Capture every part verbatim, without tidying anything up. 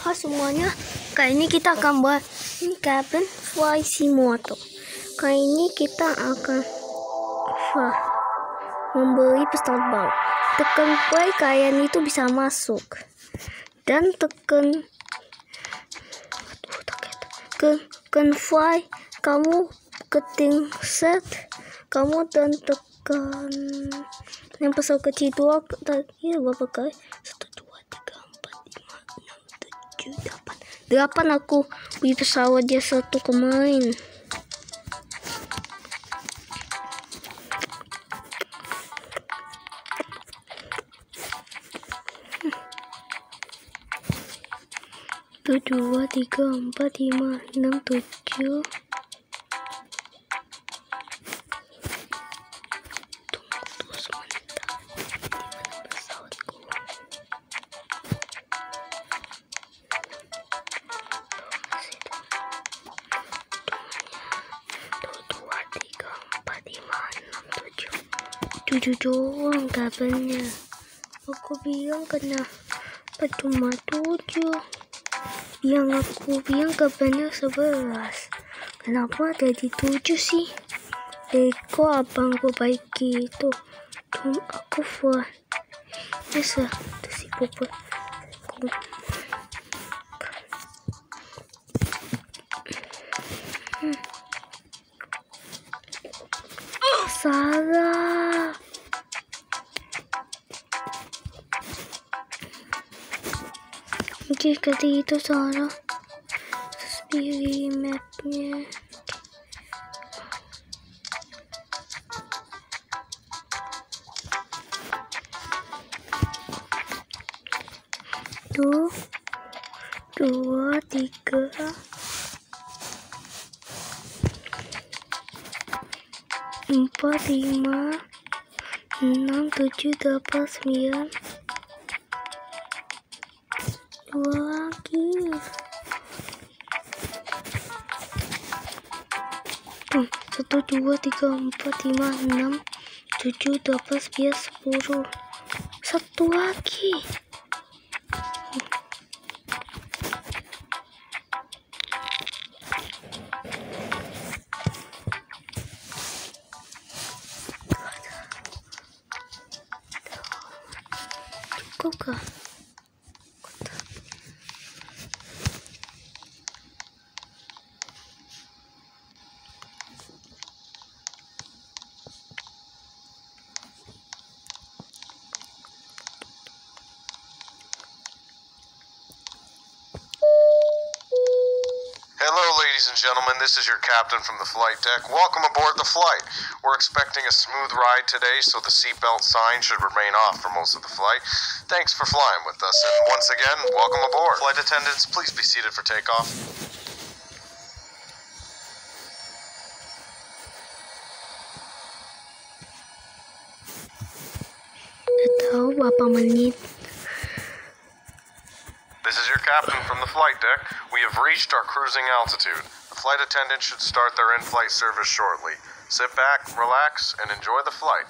Hai semuanya, kali ini kita akan buat ini cabin fly simulator. Kali ini kita akan wah, membeli pesawat baru. Tekan play, kalian itu bisa masuk. Dan tekan tekan fly, kamu keting set, kamu dan tekan yang pesawat kecil dua tadi berapa kali? Satu dua tiga empat lima enam tujuh delapan delapan aku beli pesawat dia satu kemarin. Satu dua tiga empat lima enam tujuh. Tujuh doang kabelnya. Aku bilang kenapa cuma tujuh? Yang aku bilang kabelnya sebelas. Kenapa jadi tujuh sih? Eko abangku baik gitu. Cuma aku buat bisa si puput. Hmm. Salah. Mungkin kali itu salah. Terus pilih mapnya. Tuh, dua, tiga. Empat, lima, enam, tujuh, delapan, sembilan. Dua lagi. Tuh, satu, dua, tiga, empat, lima, enam, tujuh, delapan, sembilan, sepuluh. Satu lagi. Cukup kah? Hello, ladies and gentlemen. This is your captain from the flight deck. Welcome aboard the flight. We're expecting a smooth ride today, so the seatbelt sign should remain off for most of the flight. Thanks for flying with us, and once again, welcome aboard. Flight attendants, please be seated for takeoff. Tahu berapa menit? This is your captain from the flight deck. We have reached our cruising altitude. The flight attendant should start their in-flight service shortly. Sit back, relax, and enjoy the flight.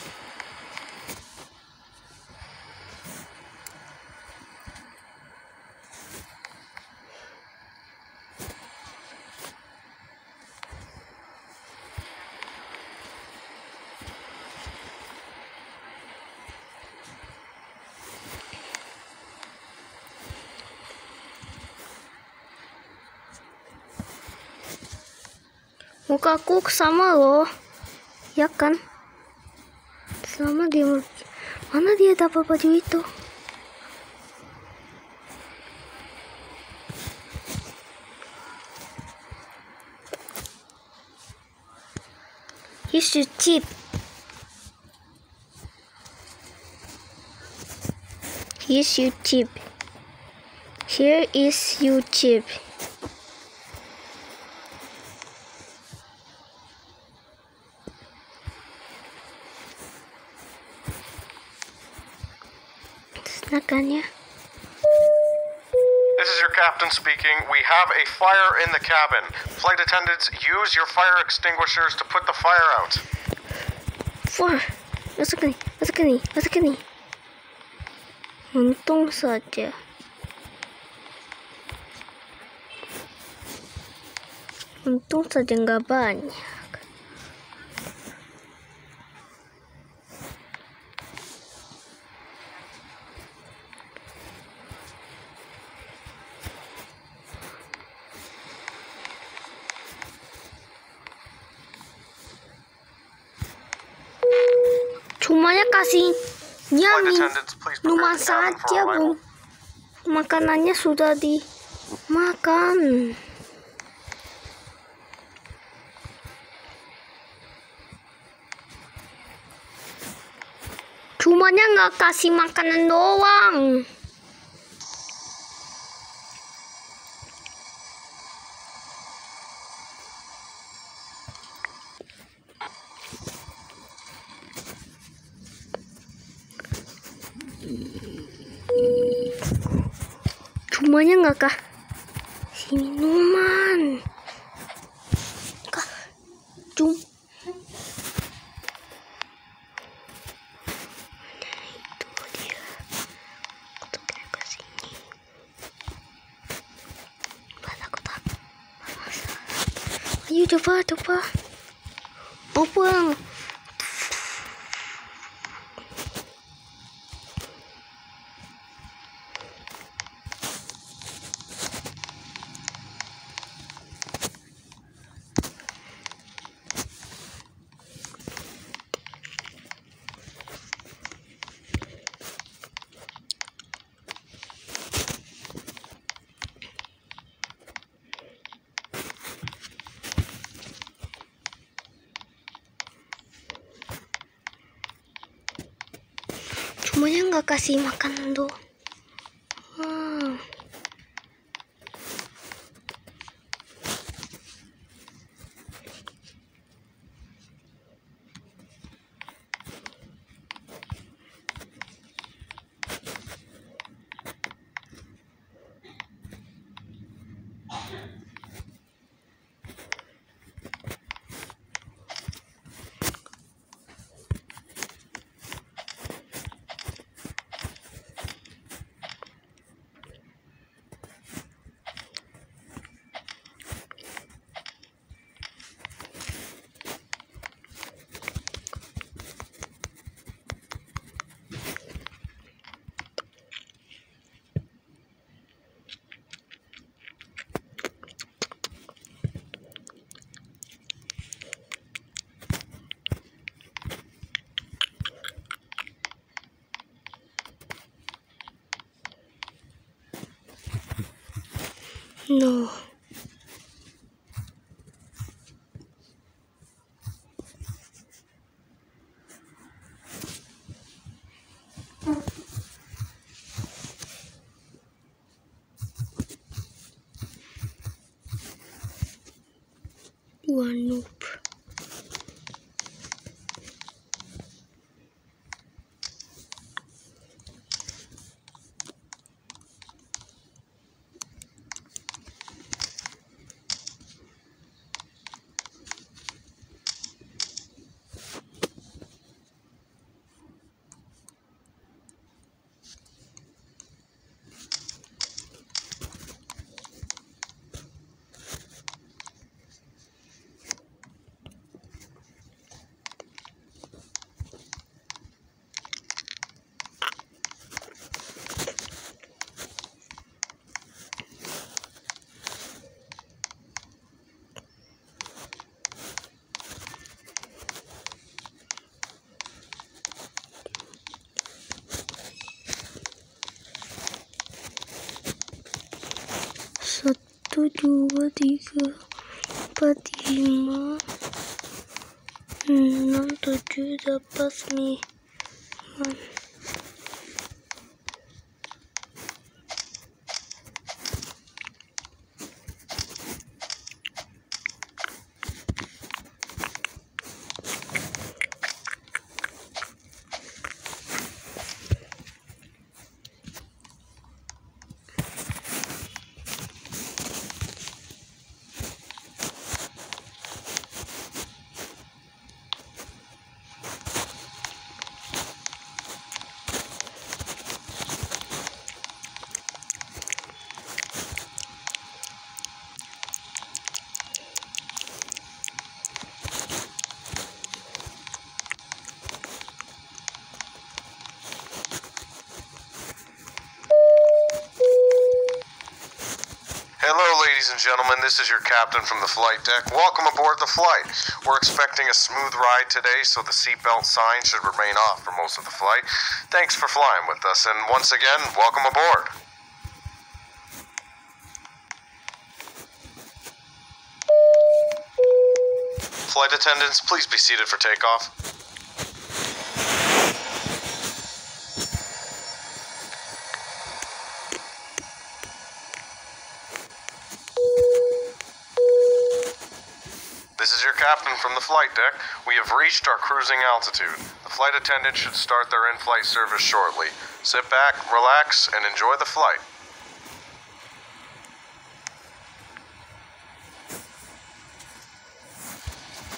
Mukaku sama loh, ya kan? Sama dia, mana dia dapat baju itu? Here's your tip. Here's your tip. Here is your tip. Nakannya. This is your captain speaking. We have a fire in the cabin. Flight attendants, use your fire extinguishers to put the fire out. Wah, masuk ke nih, masuk ke nih, masuk ke nih. Untung saja. Untung saja nggak banyak. Cuma ya kasihnya minuman saja, Bu. Makanannya sudah dimakan. Cumanya nggak kasih makanan doang. Cumanya nggak kasih minuman. Kah, cum. Ayo coba coba open. Cumanya nggak kasih makanan doang. Hmm. No. Dua noob. Satu, dua, tiga, empat, lima, enam, tujuh, delapan, sembilan. Hello, ladies and gentlemen. This is your captain from the flight deck. Welcome aboard the flight. We're expecting a smooth ride today, so the seatbelt sign should remain off for most of the flight. Thanks for flying with us, and once again, welcome aboard. Flight attendants, please be seated for takeoff. This is your captain from the flight deck. We have reached our cruising altitude. The flight attendant should start their in-flight service shortly. Sit back, relax, and enjoy the flight.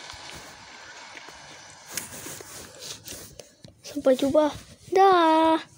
Sampai jumpa. Dah.